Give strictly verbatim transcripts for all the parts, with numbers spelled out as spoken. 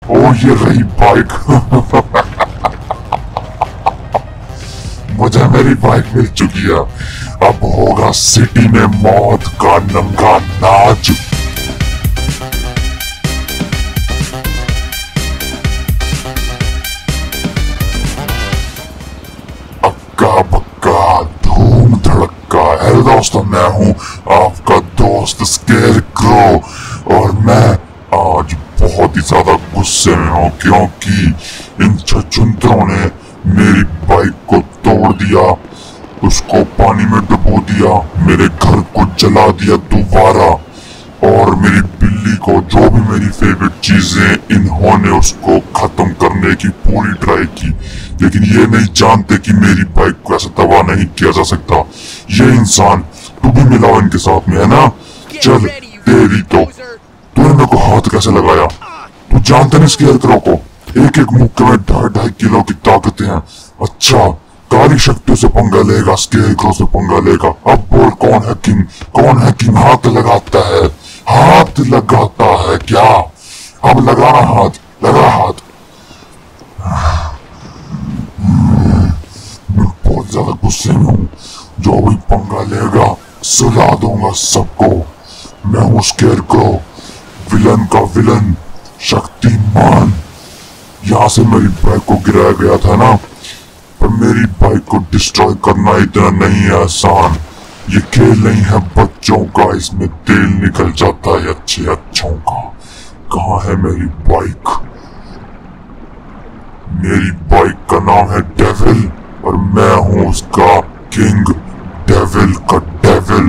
ओ ये रही बाइक। मुझे मेरी बाइक मिल चुकी है। अब होगा सिटी में मौत का नंगा नाच। अक्का बक्का धूम धड़क्का। हेलो दोस्तों, मैं हूँ आपका दोस्त स्केरक्रो और मैं आज बहुत ही ज्यादा गुस्से में हूँ क्योंकि इन छछूंतरों ने मेरी बाइक को तोड़ दिया, उसको पानी में डुबो दिया, मेरे घर को जला दिया दोबारा, और मेरी बिल्ली को, जो भी मेरी फेवरेट चीजें, इन्होंने उसको खत्म करने की पूरी ट्राई की। लेकिन ये नहीं जानते कि मेरी बाइक को ऐसा तबाह नहीं किया जा सकता। ये इंसान, तू भी मिला हो इनके साथ में, है ना? चल तेरी तो, तूने मेरे को हाथ कैसे लगाया? तू जानता नहीं स्केरक्रो को, एक एक मुक्के में ढाई ढाई किलो की ताकतें हैं। अच्छा, काली शक्तियों से पंगा लेगा, स्केरक्रो से पंगा लेगा। अब बोल, कौन है किंग? कौन है किंग? हाथ लगाता है, हाथ लगाता है क्या? अब लगाना हाथ, लगा हाथ। मैं बहुत ज्यादा गुस्से में हूँ। जो भी पंगा लेगा सुला दूंगा सबको। मैं हूँ स्केरक्रो, विलन का विलन, शक्तिमान। यहाँ से मेरी बाइक को गिराया गया था ना, पर मेरी बाइक को डिस्ट्रॉय करना इतना नहीं है आसान। ये खेल नहीं है बच्चों का, इसमें तेल निकल जाता है अच्छे अच्छों का। कहाँ है मेरी बाइक? मेरी बाइक का नाम है डेविल और मैं हूँ उसका किंग, डेविल का डेविल।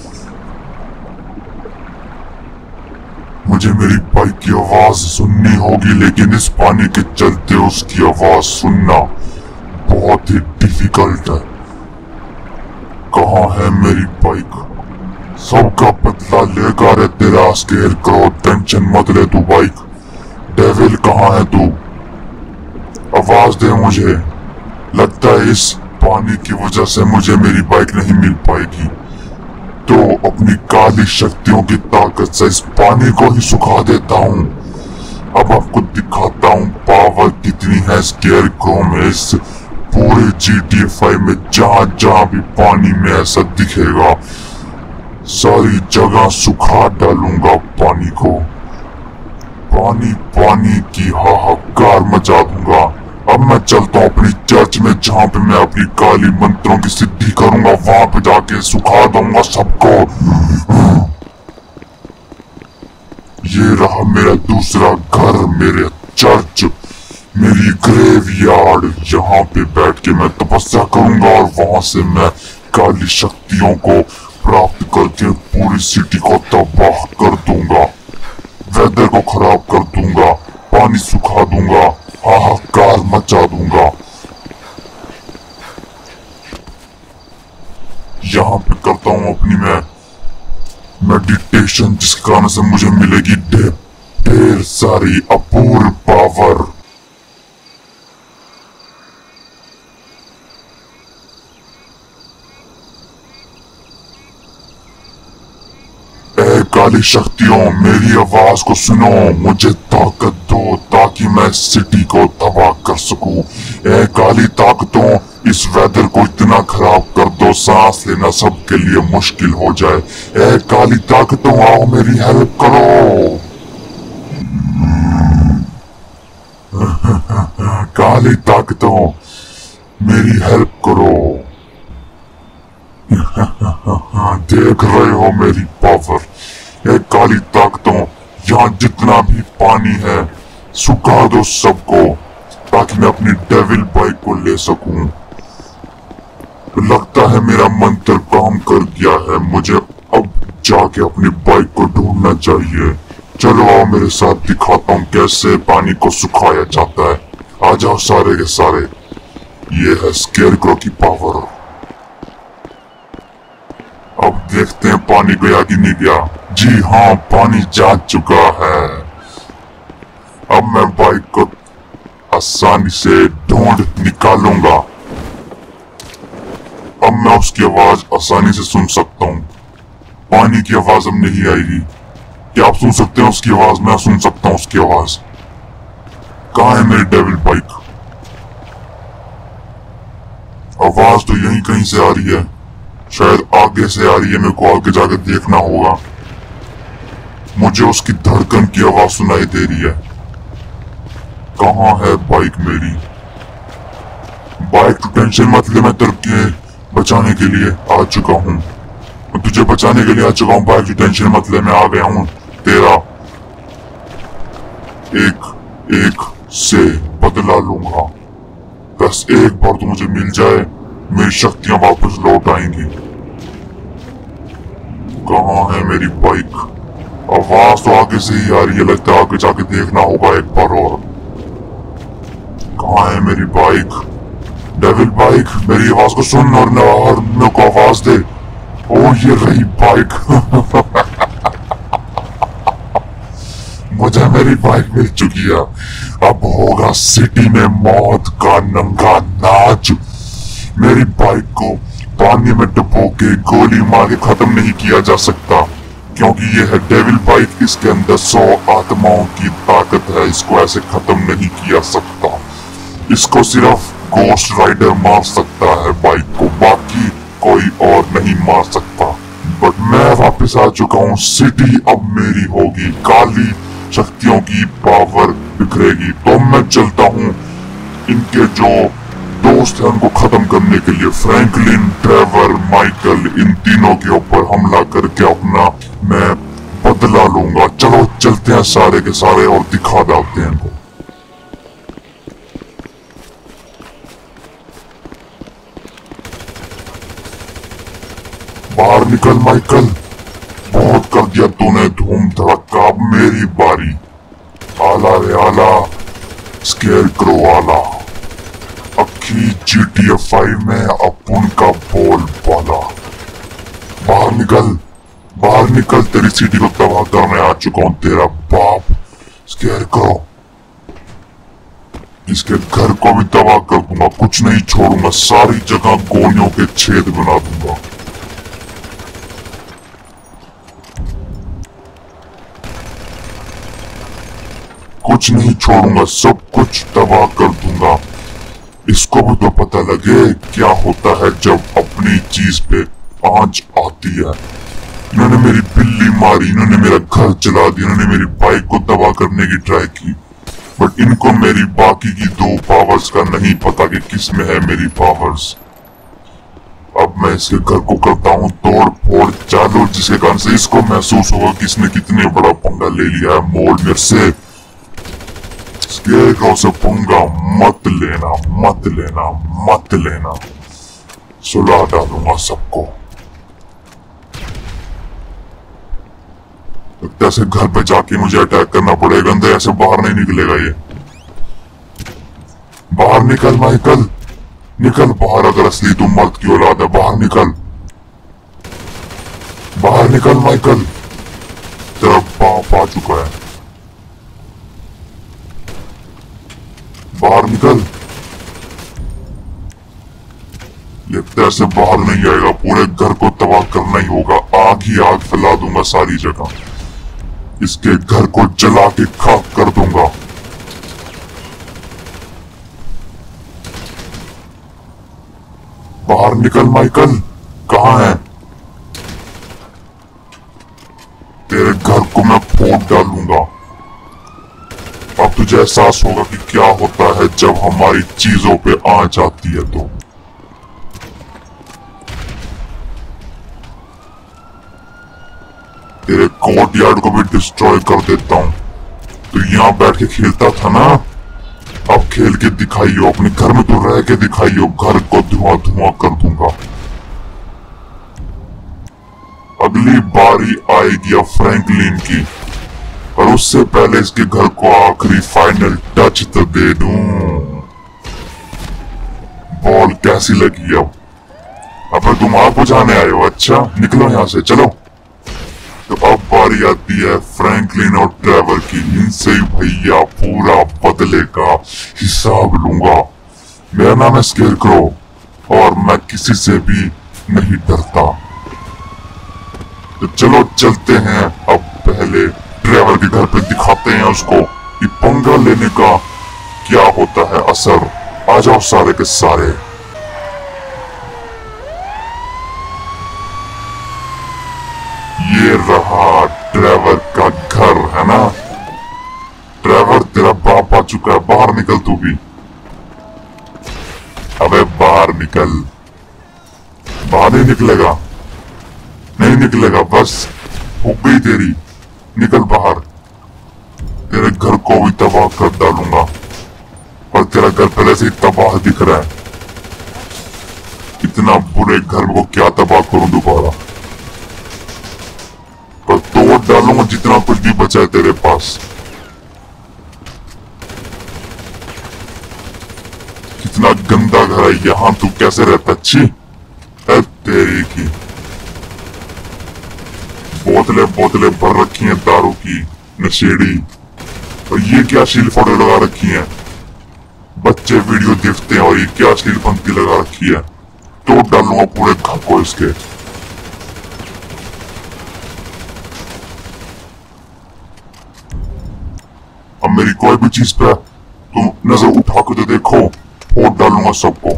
मुझे मेरी बाइक की आवाज सुननी होगी, लेकिन इस पानी के चलते उसकी आवाज सुनना बहुत ही डिफिकल्ट है। कहाँ है मेरी बाइक? सबका बदला लेगा रे तेरा स्केरक्रो, टेंशन मत ले तू बाइक। डेविल कहाँ है तू? आवाज दे मुझे। लगता है इस पानी की वजह से मुझे मेरी बाइक नहीं मिल पाएगी, तो अपनी काली शक्तियों की ताकत से इस पानी को ही सुखा देता हूँ। अब आपको दिखाता हूँ पावर कितनी है स्केरक्रो में। इस पूरे जी टी ए फाइव में जहाँ जहाँ भी पानी में ऐसा दिखेगा, सारी जगह सुखा डालूंगा पानी को। पानी पानी की हाहाकार मचा दूंगा। अब मैं चलता हूँ अपनी चर्च में, जहाँ पे मैं अपनी काली मंत्रों की सिद्धि करूंगा। वहां पे जाके सुखा दूंगा सबको। ये रहा मेरा दूसरा घर, मेरे चर्च, मेरी ग्रेवयार्ड। यहाँ पे बैठ के मैं तपस्या करूंगा और वहां से मैं काली शक्तियों को प्राप्त करके पूरी सिटी को तबाह कर दूंगा, वेदर को खराब कर दूंगा, पानी सुखा दूंगा, हाहाकार मचा दूंगा। यहाँ पे करता हूँ अपनी मैं मेडिटेशन, जिसके कारण से मुझे मिलेगी ढेर ढेर सारी अपूर्व पावर। ए काली शक्तियों, मेरी आवाज को सुनो, मुझे ताकत दो ताकि मैं सिटी को तबाह कर सकूं। ए काली ताकतों, इस वेदर को इतना खराब कर दो, सांस लेना सबके लिए मुश्किल हो जाए। ए काली ताकतों, आओ मेरी हेल्प करो। काली ताकतों, मेरी हेल्प करो। देख रहे हो मेरी पावर। ए काली ताकतों, यहाँ जितना भी पानी है सुखा दो सबको, ताकि मैं अपनी डेविल बाइक को ले सकूं। लगता है मेरा मंत्र काम कर गया है। मुझे अब जाके अपनी बाइक को ढूंढना चाहिए। चलो आओ मेरे साथ, दिखाता हूँ कैसे पानी को सुखाया जाता है। आ जाओ सारे के सारे। ये है स्केरक्रो की पावर। अब देखते हैं पानी गया कि नहीं गया। जी हाँ, पानी जा चुका है। अब मैं बाइक को आसानी से ढूंढ निकालूंगा। अब मैं उसकी आवाज आसानी से सुन सकता हूँ। पानी की आवाज अब नहीं आएगी। क्या आप सुन सकते हैं उसकी आवाज? मैं सुन सकता हूँ उसकी आवाज। कहाँ है मेरी डेविल बाइक? आवाज तो यहीं कहीं से आ रही है, शायद आगे से आ रही है। मेरे को आगे जाकर देखना होगा। मुझे उसकी धड़कन की आवाज सुनाई दे रही है। कहाँ है बाइक मेरी? बाइक तो टेंशन मत ले, मैं तेरे बचाने के लिए आ चुका हूँ। मैं तुझे बचाने के लिए आ चुका हूँ। बाइक की टेंशन मत ले, मैं आ गया हूँ। तेरा एक एक से बदला लूंगा। बस एक बार तो मुझे मिल जाए, मेरी शक्तियां वापस लौट आएंगी। कहाँ है मेरी बाइक? आवाज तो आगे से ही आ रही है, लगता है आगे जाके देखना होगा एक बार और। कहाँ है मेरी बाइक? डेविल बाइक, मेरी आवाज को सुन और और मेरे को आवाज दे। ओ ये रही बाइक। मुझे मेरी बाइक मिल चुकी है। अब होगा सिटी में मौत का नंगा नाच। मेरी बाइक को पानी में डुबो के गोली मार के खत्म नहीं किया जा सकता, क्योंकि ये है डेविल बाइक। इसके अंदर सौ आत्माओं की ताकत है। इसको ऐसे खत्म नहीं किया सकता। इसको सिर्फ गोस्ट राइडर मार सकता है बाइक को, बाकी कोई और नहीं मार सकता। बट मैं वापस आ चुका हूँ। सिटी अब मेरी होगी। काली शक्तियों की पावर बिखरेगी। तो मैं चलता हूँ इनके जो दोस्त हैं उनको खत्म करने के लिए। फ्रैंकलिन, ट्रेवर, माइकल, इन तीनों के ऊपर हमला करके अपना मैं बदला लूंगा। चलो चलते हैं सारे के सारे और दिखा डालते हैं इनको। बाहर निकल माइकल, बहुत कर दिया तूने धूम धड़का। अब मेरी बारी। आला रे आला, स्केयर क्रो आला। अखी जी टी ए फाइव में अपन का बोल बाला। बाहर निकल, बाहर निकल, तेरी सिटी को तबाह करने आ चुका हूँ। तेरा बाप स्केयर क्रो, इसके घर को भी तबाह कर दूंगा। कुछ नहीं छोड़ूंगा, सारी जगह गोलियों के छेद बना दूंगा। कुछ नहीं छोड़ूंगा, सब कुछ तबाह कर दूंगा। इसको भी तो पता लगे क्या होता है जब अपनी चीज पे आंच आती है। इन्होंने मेरी बिल्ली मारी, इन्होंने मेरा घर जला दिया, इन्होंने मेरी बाइक को तबाह करने की ट्राई की। बट इनको मेरी बाकी की दो पावर्स का नहीं पता कि किस में है मेरी पावर्स। अब मैं इसके घर को करता हूँ तोड़ फोड़ चालू, जिसके कारण से इसको महसूस होगा कि इसने कितने बड़ा पंगा ले लिया है मोड़ मेरे से। स्केयर से पंगा मत लेना, मत लेना, मत लेना। सुला डालूंगा सबको। लगता है घर पे जाके मुझे अटैक करना पड़ेगा। अंदर ऐसे बाहर नहीं निकलेगा ये। बाहर निकल माइकल, निकल बाहर। अगर असली तुम मर्द की औलाद है, बाहर निकल, बाहर निकल माइकल। तेरा बाप आ चुका है, बाहर निकल। ये ऐसे बाहर नहीं आएगा, पूरे घर को तबाह करना ही होगा। आग ही आग फैला दूंगा सारी जगह। इसके घर को जला के खाक कर दूंगा। बाहर निकल माइकल, कहाँ है? तेरे घर को मैं फोड़ डालूंगा। अब तुझे एहसास होगा कि क्या होता है जब हमारी चीजों पे आंच आती है। तो तेरे कोर्ट यार्ड को भी डिस्ट्रॉय कर देता हूँ। तो यहाँ बैठ के खेलता था ना, अब खेल के दिखाइयो। अपने घर में तो रह के दिखाइयो। घर को धुआं धुआं कर दूंगा। अगली बारी आएगी अब फ्रैंकलिन की, और उससे पहले इसके घर को आखिरी फाइनल टच तो दे दूं। बॉल कैसी लगी अब? अब तुम आग बुझाने आए हो? अच्छा निकलो यहाँ से, चलो। तो अब बारी आती है फ्रैंकलिन और ट्रेवर की। इनसे भैया पूरा बदले का हिसाब लूंगा। मेरा नाम है स्केयर क्रो और मैं किसी से भी नहीं डरता। तो चलो चलते हैं। अब पहले ट्रेवर के घर पे दिखाते हैं उसको कि पंगा लेने का क्या होता है असर। आ जाओ सारे के सारे। ये रहा ट्रेवर का घर, है ना। ट्रेवर तेरा बाप आ चुका है, बाहर निकल तू भी। अबे बाहर निकल। बाहर नहीं निकलेगा, नहीं निकलेगा, बस हो गई तेरी। निकल बाहर, तेरे घर को भी तबाह कर डालूंगा। और तेरा घर पहले से ही तबाह दिख रहा है। इतना बुरे घर को क्या तबाह करूं दोबारा। पर तोड़ डालूंगा जितना कुछ भी बचा है तेरे पास। कितना गंदा घर है यहाँ, तू कैसे रहता। अच्छी है तेरी की। बोतलें बोतलें भर रखी हैं दारू की, नशेड़ी। और ये क्या शील फोटो लगा रखी है। बच्चे वीडियो देखते हैं और ये क्या शील पंक्ति लगा रखी है। तोड़ डालूंगा पूरे घर को इसके। अब मेरी कोई भी चीज पे तुम नजर उठा के तो देखो, फोड़ डालूंगा सबको।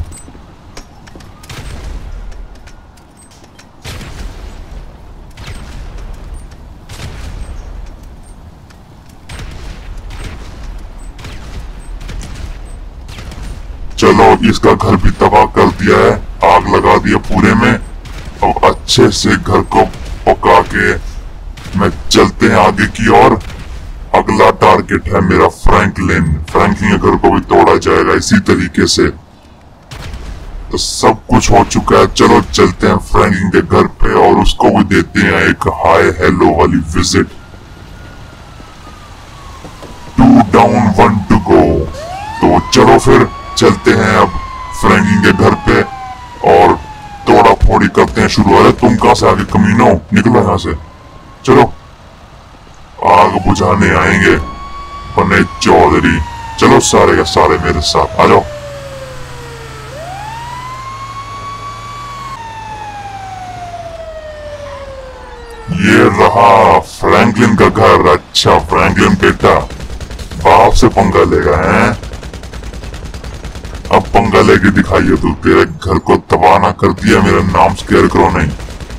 चलो इसका घर भी तबाह कर दिया है, आग लगा दिया पूरे में। अब अच्छे से घर को पका के मैं चलते हैं आगे की ओर। अगला टारगेट है मेरा फ्रैंकलिन। फ्रैंकलिन के घर को भी तोड़ा जाएगा इसी तरीके से। तो सब कुछ हो चुका है, चलो चलते हैं फ्रैंकलिन के घर पे और उसको भी देते हैं एक हाय हेलो वाली visit. Two down one two go. तो चलो फिर चलते हैं अब फ्रैंकलिन के घर पे और तोड़ा फोड़ी करते हैं शुरू। अरे तुम कहां से आगे कमीनो, निकलो यहां से। चलो आग बुझाने आएंगे बने चौधरी। चलो सारे के सारे मेरे साथ आ जाओ। ये रहा फ्रैंकलिन का घर। अच्छा फ्रैंकलिन बेटा बाप से पंगा लेगा है। अब पंगा लेके दिखाइए तू। तेरे घर को तबाह ना कर दिया मेरा नाम स्केयरक्रो नहीं।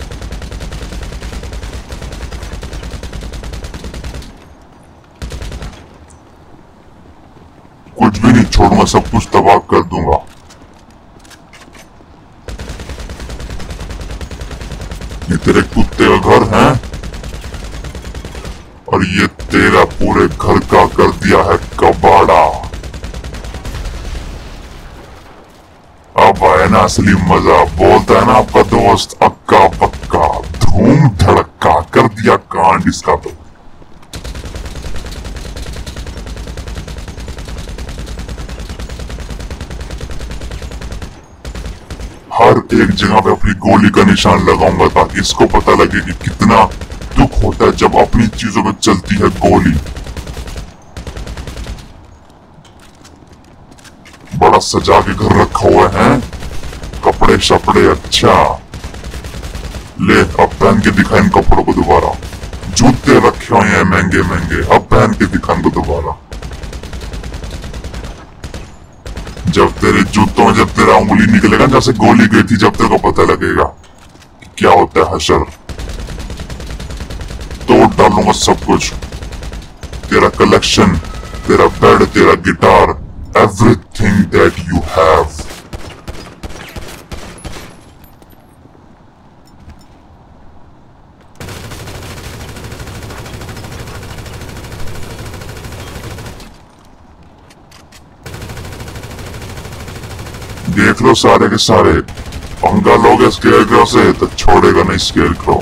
कुछ भी नहीं छोड़ूंगा, सब कुछ तबाह कर दूंगा। ये तेरे कुत्ते का घर है और ये तेरा पूरे घर का कर दिया है कबाड़ा। अब आया ना असली मजा। बोलता है ना आपका दोस्त अक्का पक्का, धूम धड़का कर दिया कांड इसका। तो हर एक जगह पे अपनी गोली का निशान लगाऊंगा ताकि इसको पता लगे कि कितना दुख होता है जब अपनी चीजों पे चलती है गोली। बड़ा सजा के घर रखा हुआ है, कपड़े शपड़े। अच्छा ले अब पहन के दिखा इन कपड़ों को दोबारा। जूते रखे हुए हैं महंगे महंगे, अब पहन के दिखा इनको दोबारा। जब तेरे जूतों में जब तेरा उंगली निकलेगा जैसे गोली गई थी, जब तेरे को पता लगेगा कि क्या होता है हशर। तोड़ डालूंगा सब कुछ। तेरा कलेक्शन, तेरा बेड, तेरा guitar, everything that you have। देख लो सारे के सारे, पंगा लोगे स्केयरक्रो से तो छोड़ेगा नहीं स्केयरक्रो।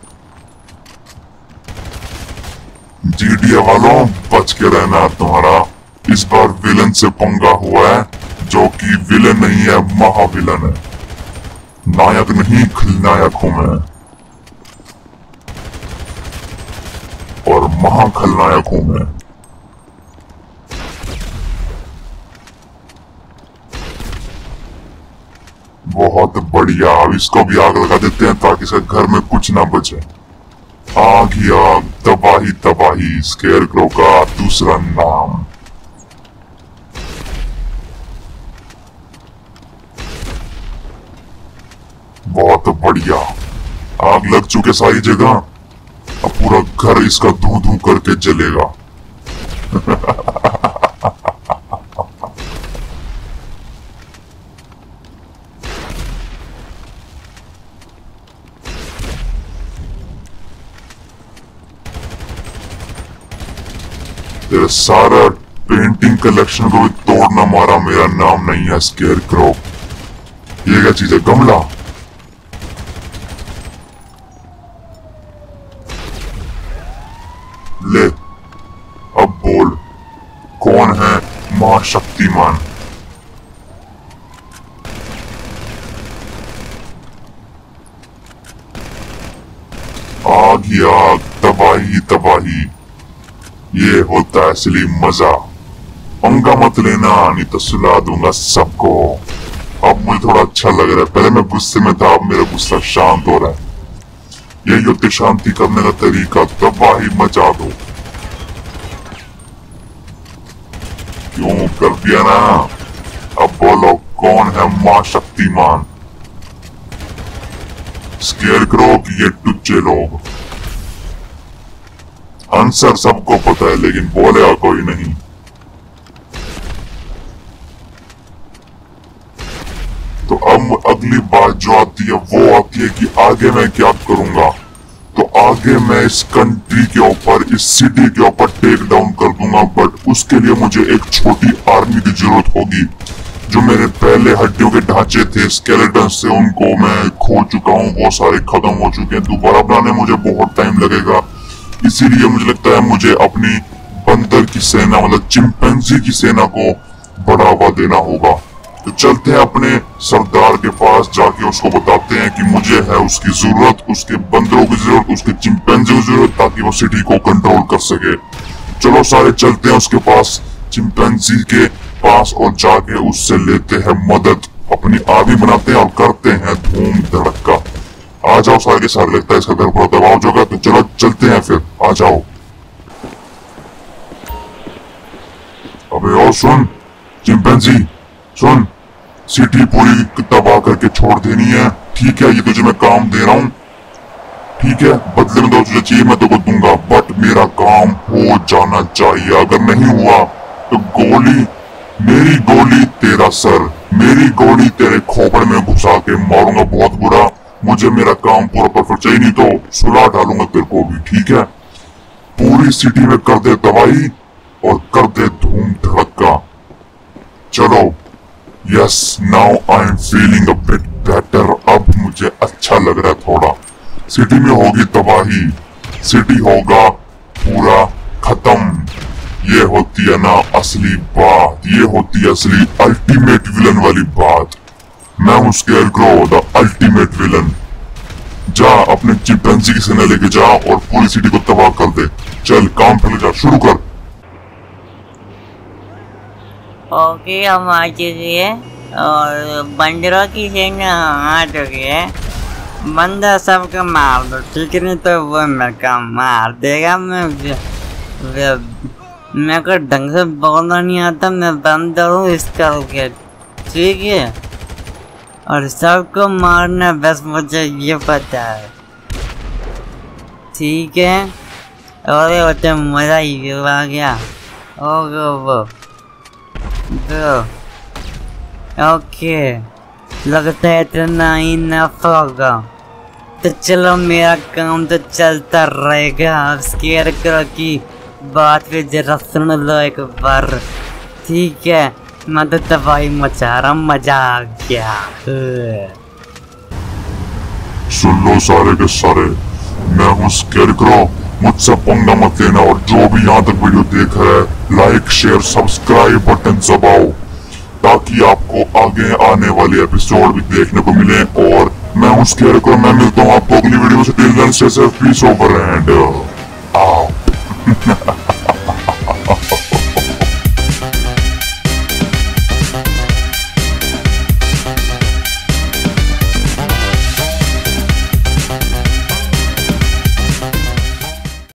जीडीए वालों बच के रहना तुम्हारा इस बार विलन से पंगा हुआ है, जो कि विलन नहीं है, महाविलन है। नायक नहीं खलनायक हूं मैं, और महाखलनायक हूं मैं। बहुत बढ़िया। अब इसको भी आग लगा देते हैं ताकि इसके घर में कुछ ना बचे। आग ही आग, तबाही तबाही, स्केयरक्रो का दूसरा नाम। बात है, बढ़िया। आग लग चुके सारी जगह, अब पूरा घर इसका धू धू करके जलेगा। तेरे सारा पेंटिंग कलेक्शन को भी तोड़ना मारा मेरा नाम नहीं है स्केयरक्रो। ये क्या चीज है? गमला। ले, अब बोल, कौन है महाशक्तिमान? आग ही आग, तबाही तबाही, ये होता है असली मजा। पंगा मत लेना, नहीं तो सुला दूंगा सबको। अब मुझे थोड़ा अच्छा लग रहा है, पहले मैं गुस्से में था, अब मेरा गुस्सा शांत हो रहा है। यही होती शांति करने का तरीका, तबाही मचा दो। क्यों कर दिया ना? अब बोलो, कौन है मां शक्तिमान? स्केयरक्रो की ये टुच्चे लोग? आंसर सबको पता है, लेकिन बोलेगा कोई नहीं। तो अब अगली बात जो आती है वो आती है कि आगे मैं क्या करूंगा। तो आगे मैं इस कंट्री के ऊपर, इस सिटी के ऊपर टेक डाउन कर दूंगा, बट उसके लिए मुझे एक छोटी आर्मी की जरूरत होगी। जो मेरे पहले हड्डियों के ढांचे थे, स्केलेटन से, उनको मैं खो चुका हूँ, वो सारे खत्म हो चुके हैं। दोबारा बनाने मुझे बहुत टाइम लगेगा, इसीलिए मुझे लगता है मुझे अपनी बंदर की सेना, मतलब चिंपैंजी की सेना को बढ़ावा देना होगा। तो चलते हैं अपने सरदार के पास, जाके उसको बताते हैं कि मुझे है उसकी जरूरत, उसके बंदरों की जरूरत, उसके चिंपैंजी की जरूरत, ताकि वो सिटी को कंट्रोल कर सके। चलो सारे चलते हैं उसके पास, चिंपैंजी के पास, और जाके उससे लेते हैं मदद, अपनी आर्मी बनाते हैं और करते हैं धूम धड़का। आ जाओ सारे के सारे, लगता है इसका घर पर दबाव होगा, तो चलो चलते हैं फिर, आ जाओ। अबे और सुन चिंपैंजी, सुन, सिटी पूरी तबाह करके छोड़ देनी है, ठीक है? ये तुझे मैं काम दे रहा हूँ, ठीक है? बदले में तो तुझे चाहिए मैं तो को दूंगा, बट मेरा काम हो जाना चाहिए। अगर नहीं हुआ तो गोली, मेरी गोली तेरा सर, मेरी गोली तेरे खोपड़े में घुसा के मारूंगा बहुत बुरा। मुझे मेरा काम पूरा परफेक्ट चाहिए, नहीं तो सुला डालूंगा तेरे को भी, ठीक है? पूरी सिटी में कर दे तबाही और कर दे धूम धड़का। चलो, yes, now I am feeling a bit better. अब मुझे अच्छा लग रहा है थोड़ा। सिटी में होगी तबाही, सिटी होगा पूरा खत्म। ये होती है ना असली बात, ये होती है असली अल्टीमेट विलन वाली बात। मैं हूं स्केयरक्रो, द अल्टीमेट विलन। जा अपने चिंपैंजी की सेना लेके जा और पूरी सिटी को तबाह कर दे। चल काम पे जा, शुरू कर। ओके, हम आ चुके हैं और बंदरों की सेना आ चुकी है। बंदर सबको मार दो, ठीक है? नहीं तो वो मेरे को मार देगा। मैं मेरे को ढंग से बोलना नहीं आता, मैं बंदर हूँ इसका, ठीक है? और सबको मारना बस मुझे ये पता है, ठीक है? और वो तो मजा ही आ गया। ओके वो दो, ओके, लगता है इतना ही नफ होगा। तो चलो, मेरा काम तो चलता रहेगा। स्केयरक्रो की बात पे जरा सुन लो एक बार, ठीक है? मैं तो तबाही मचा रहा, मजा आ गया। सुन लो सारे के सारे, मैं हूँ स्केयरक्रो, मुझसे पंगा मत लेना। और जो भी यहाँ तक वीडियो देख रहा है, लाइक शेयर सब्सक्राइब बटन दबाओ, ताकि आपको आगे आने वाले एपिसोड भी देखने को मिले। और मैं हूँ स्केयरक्रो, मैं मिलता हूँ आपको अगली वीडियो से। Till then stay safe, peace over and out.